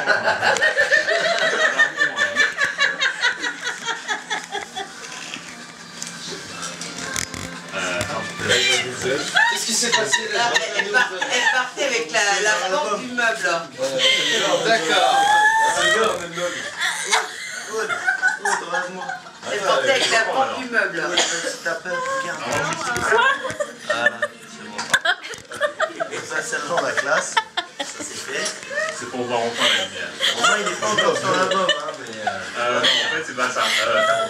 Qu'est-ce qui s'est passé là? Elle partait avec la porte du meuble. D'accord. Elle partait avec la porte du meuble. Si t'as peur, regarde. Voilà, c'est bon. Et ça, c'est dans la classe. Ça, c'est fait. C'est pour voir enfin la lumière. Au moins, il n'est pas encore sur l'album, hein, mais... Non, en fait, c'est pas ça.